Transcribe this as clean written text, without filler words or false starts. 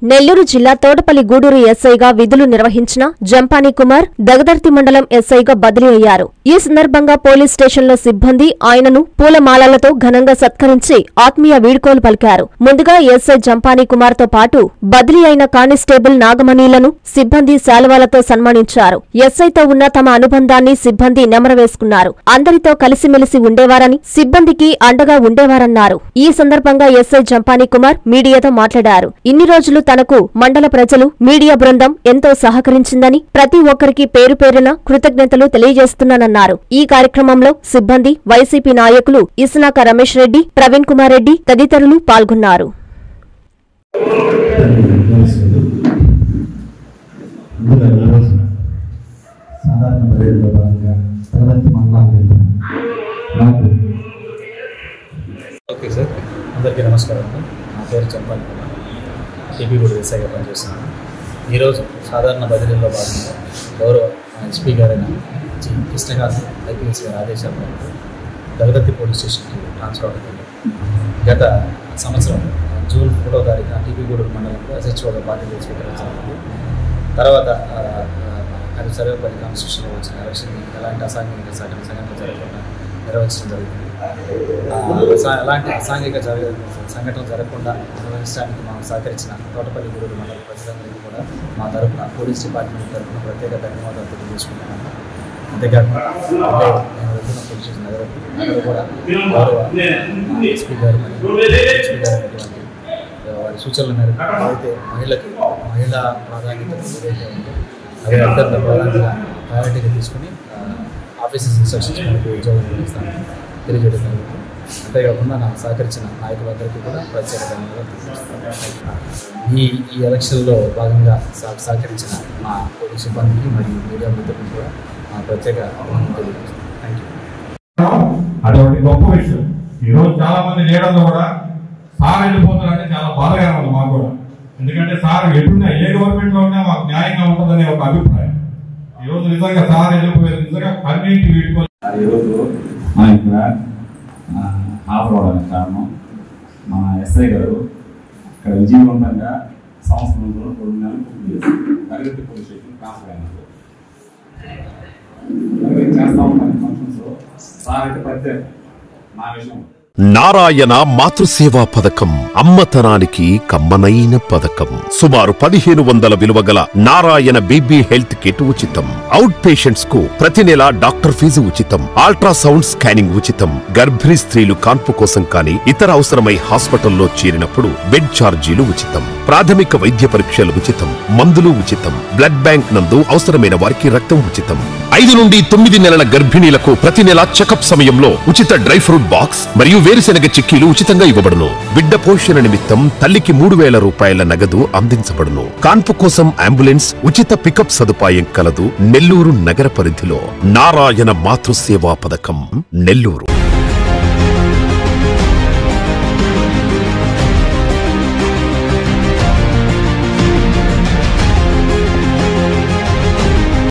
నెల్లూరు జిల్లా తోటపల్లి గూడూరు ఎస్ఐగా విధులు నిర్వహించిన జంపాని కుమార్ దగదర్తి మండలం ఎస్ఐగా బదిలీ అయ్యారు. ఈ సందర్భంగా పోలీస్ స్టేషన్లో సిబ్బంది ఆయనను పూలమాలలతో ఘనంగా సత్కరించి ఆత్మీయ వీడ్కోలు పలికారు. ముందుగా ఎస్ఐ జంపాని కుమార్ తో పాటు బదిలీ అయిన కానిస్టేబుల్ నాగమణిలను సిబ్బంది శాలువాలతో సన్మానించారు. ఎస్ఐతో ఉన్న తమ అనుబంధాన్ని సిబ్బంది నెమరవేసుకున్నారు. అందరితో కలిసిమెలిసి ఉండేవారని, సిబ్బందికి అండగా ఉండేవారన్నారు. ఈ సందర్భంగా ఎస్ఐ జంపాని కుమార్ మీడియాతో మాట్లాడారు. ఇన్ని రోజులు తనకు మండల ప్రజలు, మీడియా బృందం ఎంతో సహకరించిందని, ప్రతి ఒక్కరికి పేరు పేరున కృతజ్ఞతలు తెలియజేస్తున్నానన్నారు. ఈ కార్యక్రమంలో సిబ్బంది, వైసీపీ నాయకులు ఇస్నాక రమేష్ రెడ్డి, ప్రవీణ్ కుమార్ రెడ్డి తదితరులు పాల్గొన్నారు. ఓకే సార్, అందరికీ నమస్కారం. నా పేరు జంపాని కుమార్, టీపీ గూడూరు ఎస్ఐగా పనిచేస్తున్నాను. ఈరోజు సాధారణ బదిలీలో భాగంగా గౌరవ ఎస్పీ గారైన జి కృష్ణకాంత్ ఐపీఎస్ గారి ఆదేశాల మేరకు దగదర్తి పోలీస్ స్టేషన్కి ట్రాన్స్ఫర్ అవుతుంది. గత సంవత్సరం జూన్ 1వ తారీఖున టీపీ గూడూరు మండలంలో ఎస్హెచ్ఓగా బాధ్యతలు స్వీకరించాలి. తర్వాత అది సర్వేపల్లి కాన్స్టిట్యూషన్లో వచ్చిన ఎలక్షన్ ఎలాంటి అసాంఘిక సంఘటనలు జరగకుండా నిర్వహించడం జరుగుతుంది. ఎలాంటి అసాంఘిక సంఘటనలు జరగకుండా నిర్వహించడానికి మాకు సహకరించిన తోటపల్లి గూడూరు మండల ప్రజలందరికీ కూడా మా తరఫున పోలీస్ డిపార్ట్మెంట్ తరఫున ప్రత్యేక ధన్యవాదాలు తెలియజేసుకుంటున్నాను. అంతేకాకుండా నేను వెళ్తున్న పోలీస్ స్టేషన్ నగరం కూడా గౌరవ ఎస్పీ గారు వారి సూచనల మేరకు ఏదైతే మహిళా ప్రాధాన్యత ఏదైతే ఉందో అదే అత్యంత ప్రయారిటీగా తీసుకుని ఆఫీసర్స్ ఇన్స్ట్రక్షన్స్ మనకు ఉద్యోగం నిర్వహిస్తానని తెలియజేయడం జరుగుతుంది. అంతేకాకుండా నాకు సహకరించిన నాయకులందరికీ కూడా ప్రత్యేక ధన్యవాదాలు తెలియజేస్తాను. ఈ ఎలక్షన్లో భాగంగా సహకరించిన మా పోలీస్ సిబ్బందికి మరియు మీడియా మిత్రులకు కూడా ప్రత్యేక తెలియజేస్తాను. Thank you. అటువంటి గొప్ప విషయం. ఈరోజు చాలా మంది లీడర్లు కూడా సార్ వెళ్ళిపోతారంటే చాలా బాధగా ఉంది మాకు కూడా. ఎందుకంటే సార్ ఎప్పుడున్నా ఏ గవర్నమెంట్లో ఉన్నా మాకు న్యాయంగా ఉంటుందనే ఒక అభిప్రాయం. ఈరోజు నిజంగా సార్ వెళ్ళిపోయారు, నిజంగా కన్వీనియంట్ వీడుకోవాలి. ఈరోజు మా ఇక్కడ హాజరు అవడానికి కారణం మా ఎస్ఐ గారు ఇక్కడ విజయవంతంగా సంవత్సరంలో 2 నెలలు పూర్తి చేశారు. దగదర్తి పోలీస్ స్టేషన్ ట్రాన్స్ఫర్ అయినారు. చేస్తా ఉంటాను ఫంక్షన్స్లో సార్ అయితే ప్రత్యేక నా విషయం. నారాయణ మాతృసేవా పథకం అమ్మతనానికి కమ్మనైన పథకం. సుమారు 1500 విలువగల నారాయణ బేబీ హెల్త్ కిట్ ఉచితం. అవుట్ పేషెంట్స్ కు ప్రతి నెల డాక్టర్ ఫీజు ఉచితం. అల్ట్రాసౌండ్ స్కానింగ్ ఉచితం. గర్భిణీ స్త్రీలు కాన్పు కోసం కానీ ఇతర అవసరమై హాస్పిటల్లో చేరినప్పుడు బెడ్ ఛార్జీలు ఉచితం. ప్రాథమిక వైద్య పరీక్షలు ఉచితం. మందులు ఉచితం. బ్లడ్ బ్యాంక్ నందు అవసరమైన వారికి రక్తం ఉచితం. 5 నుండి 9 నెలల గర్భిణీలకు ప్రతి నెల చెకప్ సమయంలో ఉచిత డ్రై ఫ్రూట్ బాక్స్ మరియు వేరుశెనగ చిక్కీలు ఉచితంగా ఇవ్వబడును. బిడ్డ పోషణ నిమిత్తం తల్లికి 3000 రూపాయల నగదు అందించబడును. కాన్పు కోసం అంబులెన్స్ ఉచిత పికప్ సదుపాయం కలదు. నెల్లూరు నగర పరిధిలో నారాయణ మాతృసేవా పథకం, నెల్లూరు.